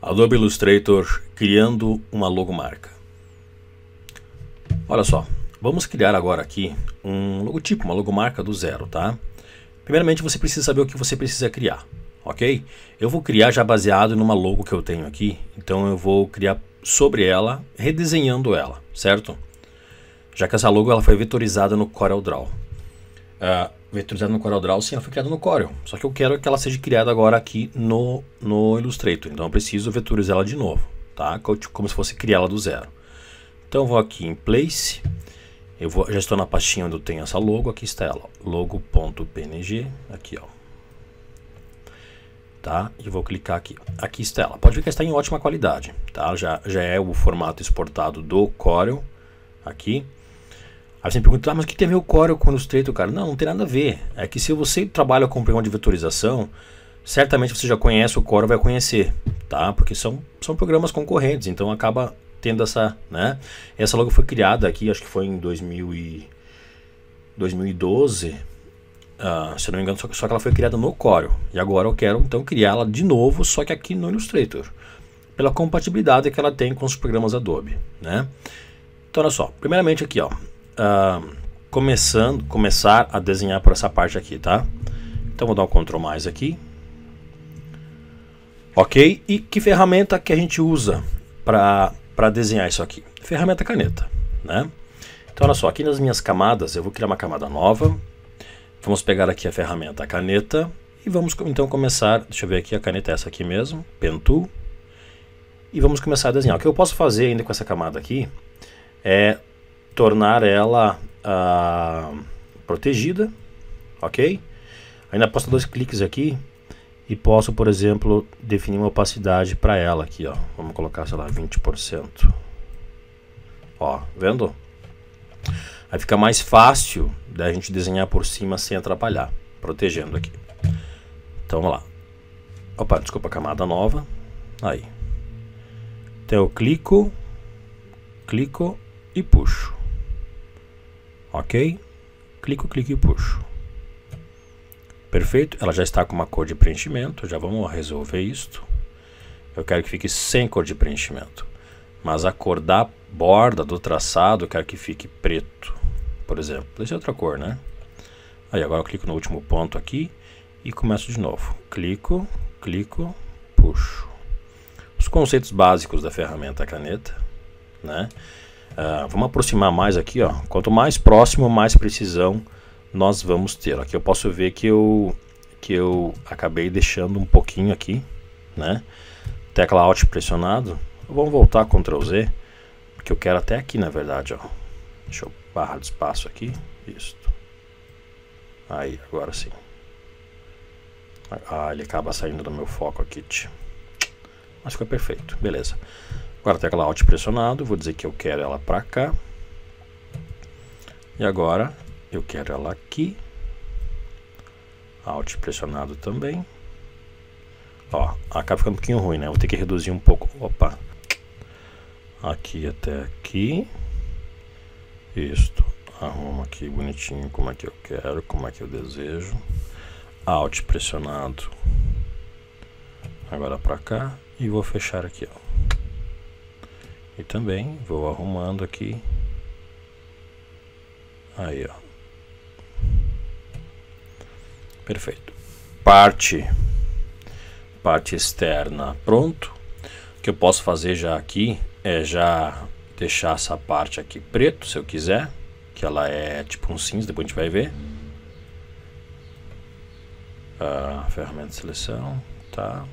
Adobe Illustrator criando uma logomarca. Olha só, vamos criar agora aqui um logotipo, uma logomarca do zero, tá? Primeiramente você precisa saber o que você precisa criar, ok? Eu vou criar já baseado numa logo que eu tenho aqui, então eu vou criar sobre ela, redesenhando ela, certo? Já que essa logo ela foi vetorizada no CorelDRAW. Vetorizada no CorelDRAW, sim, ela foi criada no Corel. Só que eu quero que ela seja criada agora aqui no Illustrator. Então eu preciso vetorizar ela de novo, tá? Como se fosse criá-la do zero. Então eu vou aqui em Place. Já estou na pastinha onde eu tenho essa logo. Aqui está ela, logo.png. Aqui, ó. Tá? E vou clicar aqui. Aqui está ela. Pode ver que ela está em ótima qualidade, tá? Já é o formato exportado do Corel. Aqui. Aí você me pergunta, mas o que tem a ver o Corel com o Illustrator, cara? Não tem nada a ver. É que se você trabalha com programa de vetorização, certamente você já conhece o Corel, vai conhecer, tá? Porque são programas concorrentes, então acaba tendo essa, né? Essa logo foi criada aqui, acho que foi em 2012, se eu não me engano, só que ela foi criada no Corel. E agora eu quero então criá-la de novo, só que aqui no Illustrator, pela compatibilidade que ela tem com os programas Adobe, né? Então olha só, primeiramente aqui, ó. Começar a desenhar por essa parte aqui, tá? Então vou dar um Ctrl mais aqui. Ok? E que ferramenta que a gente usa para desenhar isso aqui? Ferramenta caneta, né? Então olha só, aqui nas minhas camadas eu vou criar uma camada nova. Vamos pegar aqui a ferramenta caneta e vamos então começar, deixa eu ver aqui, a caneta é essa aqui mesmo, Pen Tool. E vamos começar a desenhar. O que eu posso fazer ainda com essa camada aqui é tornar ela protegida, ok? Ainda posso dar 2 cliques aqui e posso, por exemplo, definir uma opacidade para ela aqui, ó. Vamos colocar, sei lá, 20%. Ó, vendo? Aí fica mais fácil da gente desenhar por cima sem atrapalhar, protegendo aqui. Então vamos lá. Opa, desculpa, camada nova. Aí. Então eu clico e puxo. Ok? Clico e puxo. Perfeito? Ela já está com uma cor de preenchimento. Já vamos resolver isto. Eu quero que fique sem cor de preenchimento. Mas a cor da borda, do traçado, eu quero que fique preto. Por exemplo. Deixa outra cor, né? Aí agora eu clico no último ponto aqui e começo de novo. Clico, puxo. Os conceitos básicos da ferramenta caneta, né? Vamos aproximar mais aqui, ó. Quanto mais próximo, mais precisão nós vamos ter. Aqui eu posso ver que eu acabei deixando um pouquinho aqui, né? Tecla Alt pressionado. Vamos voltar Ctrl Z, porque eu quero até aqui, na verdade, ó. Deixa eu barra de espaço aqui. Isso. Aí, agora sim. Ele acaba saindo do meu foco aqui. Mas ficou perfeito, beleza. Agora tecla Alt pressionado, vou dizer que eu quero ela para cá. E agora eu quero ela aqui. Alt pressionado também. Ó, acaba ficando um pouquinho ruim, né? Vou ter que reduzir um pouco. Opa. Aqui até aqui. Isto. Arrumo aqui bonitinho como é que eu quero, como é que eu desejo. Alt pressionado. Agora para cá. E vou fechar aqui, ó. E também vou arrumando aqui. Aí, ó. Perfeito. Parte externa pronto. O que eu posso fazer já aqui é já deixar essa parte aqui preto, se eu quiser. Que ela é tipo um cinza, depois a gente vai ver. Ferramenta de seleção, tá.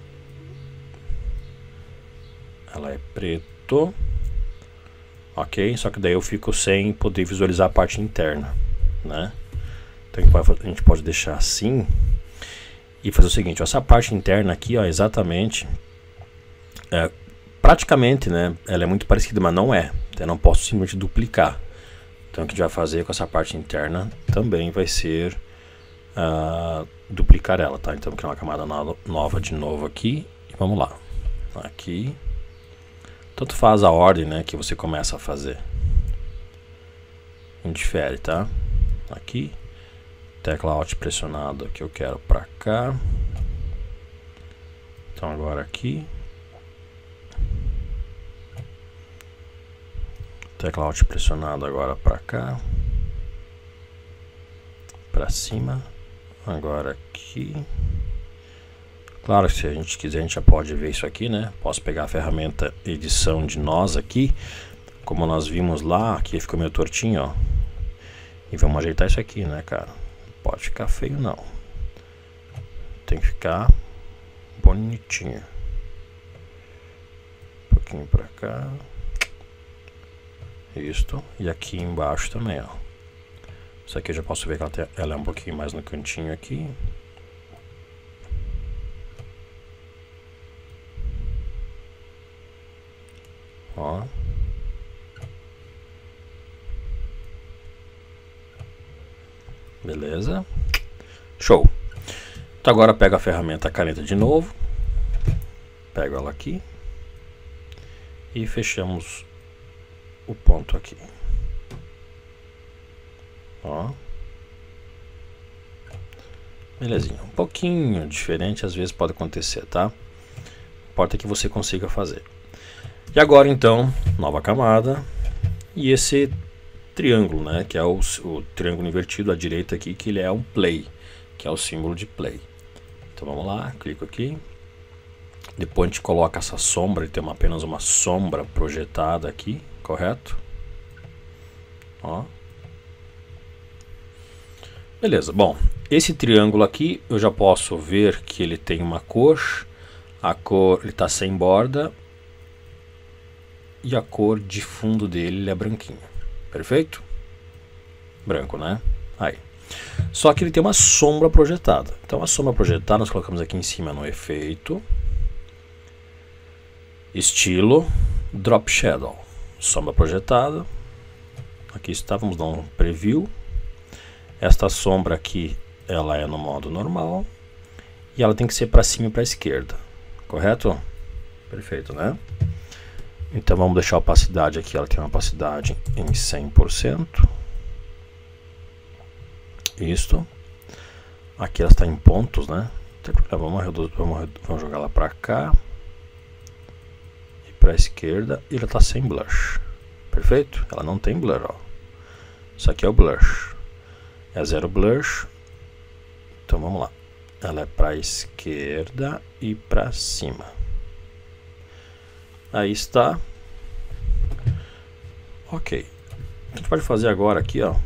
Ela é preto. Ok, só que daí eu fico sem poder visualizar a parte interna, né? Então a gente pode deixar assim e fazer o seguinte, ó, essa parte interna aqui, ó, exatamente, praticamente, né? Ela é muito parecida, mas não é. Então eu não posso simplesmente duplicar. Então o que a gente vai fazer com essa parte interna também vai ser duplicar ela, tá? Então vou criar uma camada nova de novo aqui e vamos lá. Aqui. Tanto faz a ordem, né, que você começa a fazer. Indifere, tá? Aqui. Tecla Alt pressionado que eu quero pra cá. Então agora aqui. Tecla Alt pressionado agora para cá, para cima, agora aqui. Claro que se a gente quiser a gente já pode ver isso aqui, né? Posso pegar a ferramenta edição de nós aqui, como nós vimos lá, aqui ficou meio tortinho, ó. E vamos ajeitar isso aqui, né, cara? Não pode ficar feio não. Tem que ficar bonitinho. Um pouquinho pra cá. Isto. E aqui embaixo também, ó. Isso aqui eu já posso ver que ela é um pouquinho mais no cantinho aqui. Ó. Beleza. Show. Então agora pega a ferramenta caneta de novo. Pego ela aqui. E fechamos o ponto aqui. Ó. Belezinha. Um pouquinho diferente às vezes pode acontecer, tá? Importa que você consiga fazer. E agora então, nova camada. E esse triângulo, né? Que é o triângulo invertido à direita aqui, que ele é um play, que é o símbolo de play. Então vamos lá, clico aqui. Depois a gente coloca essa sombra, ele tem apenas uma sombra projetada aqui, correto? Ó. Beleza, bom, esse triângulo aqui eu já posso ver que ele tem uma cor, a cor, ele está sem borda e a cor de fundo dele ele é branquinho, perfeito? Branco, né? Aí. Só que ele tem uma sombra projetada, então a sombra projetada nós colocamos aqui em cima no efeito, estilo, drop shadow, sombra projetada, aqui está, vamos dar um preview. Esta sombra aqui, ela é no modo normal. E ela tem que ser para cima e para a esquerda. Correto? Perfeito, né? Então vamos deixar a opacidade aqui. Ela tem uma opacidade em 100%. Isto. Aqui ela está em pontos, né? Não tem problema. Vamos jogar ela para cá. E para a esquerda. E ela está sem blush. Perfeito? Ela não tem blur, ó. Isso aqui é o blush. É zero blush. Então vamos lá. Ela é para a esquerda e para cima. Aí está. Ok. A gente pode fazer agora aqui, ó.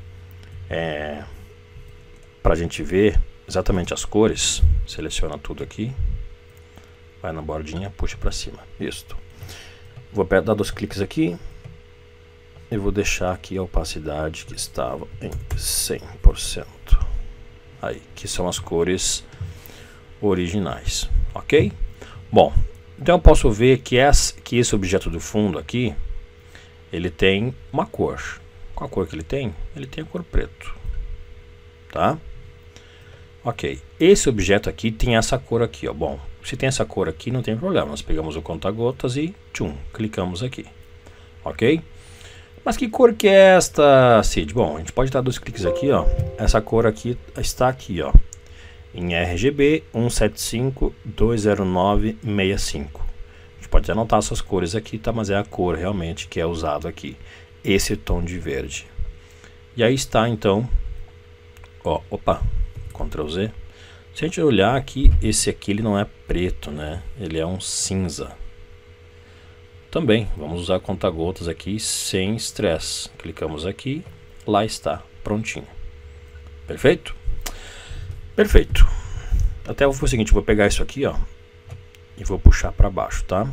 Para a gente ver exatamente as cores. Seleciona tudo aqui. Vai na bordinha, puxa para cima. Isso. Vou dar 2 cliques aqui. Eu vou deixar aqui a opacidade que estava em 100%. Aí, que são as cores originais, ok? Bom, então eu posso ver que esse objeto do fundo aqui, ele tem uma cor. Qual a cor que ele tem? Ele tem a cor preto, tá? Ok, esse objeto aqui tem essa cor aqui, ó. Bom, se tem essa cor aqui, não tem problema. Nós pegamos o conta-gotas e tchum, clicamos aqui, ok? Mas que cor que é esta, Cid? Bom, a gente pode dar 2 cliques aqui, ó. Essa cor aqui está aqui, ó. Em RGB 175.209.65. A gente pode anotar essas cores aqui, tá? Mas é a cor realmente que é usado aqui. Esse tom de verde. E aí está, então. Ó, opa. Ctrl Z. Se a gente olhar aqui, esse aqui ele não é preto, né? Ele é um cinza. Também, vamos usar conta-gotas aqui sem estresse. Clicamos aqui, lá está, prontinho. Perfeito? Perfeito. Até vou fazer o seguinte, vou pegar isso aqui, ó, e vou puxar para baixo, tá?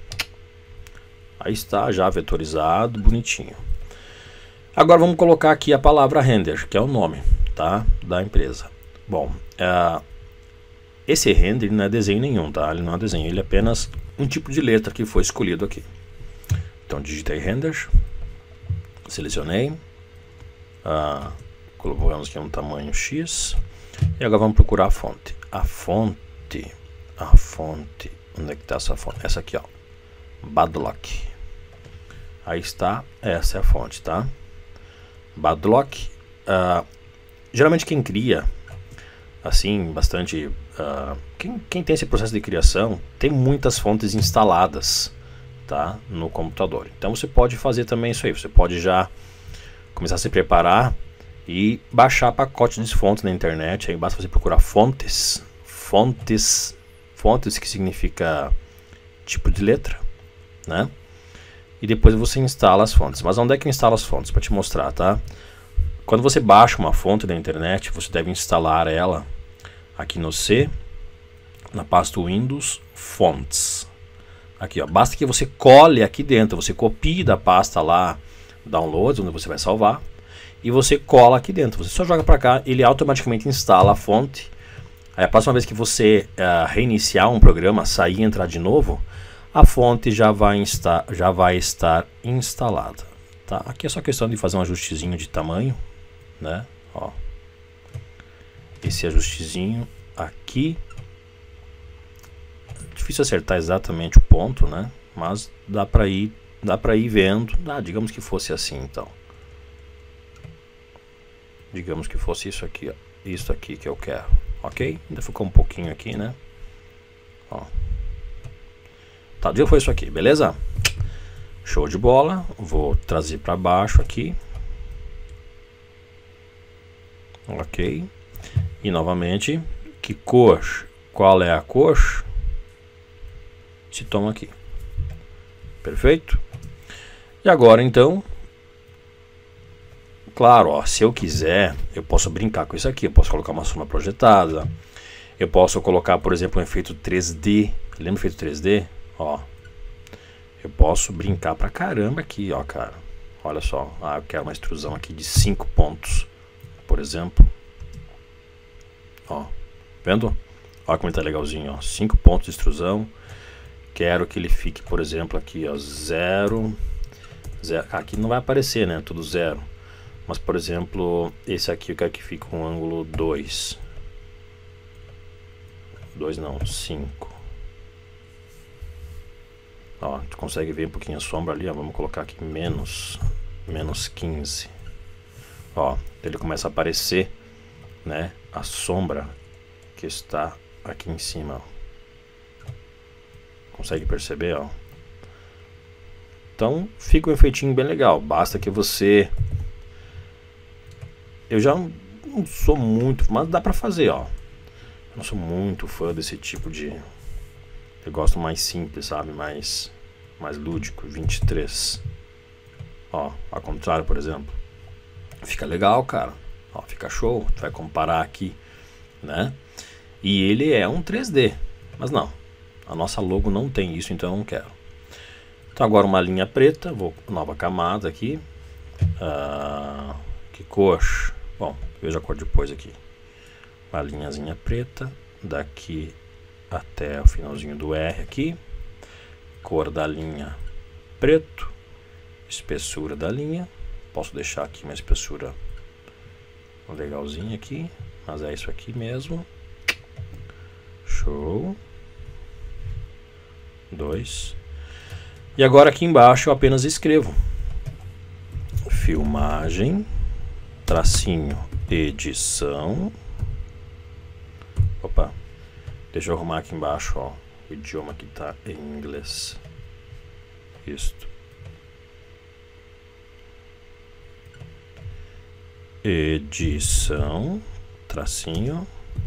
Aí está, já vetorizado, bonitinho. Agora vamos colocar aqui a palavra render, que é o nome, tá? Da empresa. Bom, esse render não é desenho nenhum, tá? Ele não é desenho, ele é apenas um tipo de letra que foi escolhido aqui. Então digitei render, selecionei, colocamos aqui um tamanho X e agora vamos procurar a fonte. A fonte, onde é que está essa fonte? Essa aqui, ó, Badlock. Aí está, essa é a fonte, tá? Badlock. Geralmente quem cria assim, bastante, quem tem esse processo de criação tem muitas fontes instaladas, tá? No computador. Então você pode fazer também isso aí. Você pode já começar a se preparar e baixar pacotes de fontes na internet. Aí basta você procurar fontes que significa tipo de letra, né? E depois você instala as fontes. Mas onde é que eu instalo as fontes? Para te mostrar, tá? Quando você baixa uma fonte da internet, você deve instalar ela aqui no C, na pasta Windows Fonts. Aqui, ó, basta que você cole aqui dentro, você copie da pasta lá, Downloads, onde você vai salvar, e você cola aqui dentro. Você só joga para cá, ele automaticamente instala a fonte. Aí a próxima vez que você reiniciar um programa, sair e entrar de novo, a fonte já vai estar instalada. Tá? Aqui é só questão de fazer um ajustezinho de tamanho, né? Ó. Esse ajustezinho aqui. Difícil acertar exatamente o ponto, né? Mas dá para ir vendo. Digamos que fosse assim, então. Digamos que fosse isso aqui, ó. Isso aqui que eu quero, ok? Ainda ficou um pouquinho aqui, né? Ó. Tá, foi isso aqui, beleza? Show de bola. Vou trazer para baixo aqui. Ok. E novamente, que cor? Qual é a cor? Esse tom aqui. Perfeito? E agora então, claro, ó, se eu quiser, eu posso brincar com isso aqui. Eu posso colocar uma sombra projetada. Eu posso colocar, por exemplo, um efeito 3D. Lembra o efeito 3D? Ó. Eu posso brincar pra caramba aqui, ó, cara. Olha só. Eu quero uma extrusão aqui de 5 pontos, por exemplo. Ó. Vendo? Olha como ele tá legalzinho, ó. 5 pontos de extrusão. Quero que ele fique, por exemplo, aqui, ó, 0. Aqui não vai aparecer, né? Tudo 0. Mas, por exemplo, esse aqui eu quero que fique com um ângulo 2. 2 não, 5. Ó, tu consegue ver um pouquinho a sombra ali, ó. Vamos colocar aqui menos 15. Ó, ele começa a aparecer, né? A sombra que está aqui em cima, ó. Consegue perceber, ó? Então fica um efeitinho bem legal. Basta que você... Eu já não sou muito, mas dá pra fazer, ó. Eu não sou muito fã desse tipo de... Eu gosto mais simples, sabe? Mais lúdico, 23. Ó, ao contrário, por exemplo. Fica legal, cara. Ó, fica show. Tu vai comparar aqui, né? E ele é um 3D. Mas não. A nossa logo não tem isso, então eu não quero. Então agora uma linha preta. Nova camada aqui. Que cor? Bom, veja a cor depois aqui. Uma linhazinha preta. Daqui até o finalzinho do R aqui. Cor da linha preto. Espessura da linha. Posso deixar aqui uma espessura legalzinha aqui. Mas é isso aqui mesmo. Show. 2. E agora aqui embaixo eu apenas escrevo. Filmagem. Tracinho. Edição. Opa. Deixa eu arrumar aqui embaixo, ó. O idioma que tá em inglês. Isto. Edição. Tracinho.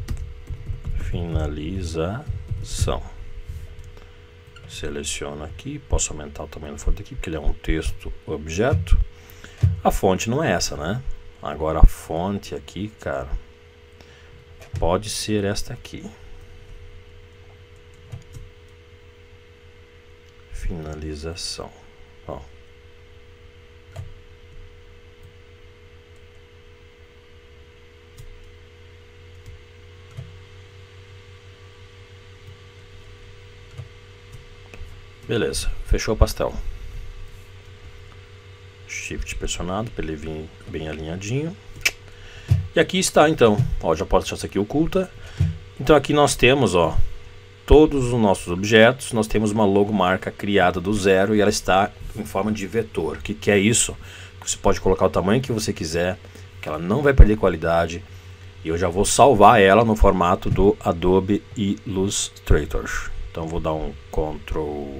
Finalização. Seleciono aqui. Posso aumentar o tamanho da fonte aqui, porque ele é um texto objeto. A fonte não é essa, né? Agora a fonte aqui, cara, pode ser esta aqui. Finalização. Ó. Beleza, fechou o pastel. Shift pressionado para ele vir bem alinhadinho. E aqui está então, ó, já posso deixar isso aqui oculta. Então aqui nós temos, ó, todos os nossos objetos. Nós temos uma logomarca criada do zero e ela está em forma de vetor. O que é isso? Você pode colocar o tamanho que você quiser, que ela não vai perder qualidade. E eu já vou salvar ela no formato do Adobe Illustrator. Então vou dar um Ctrl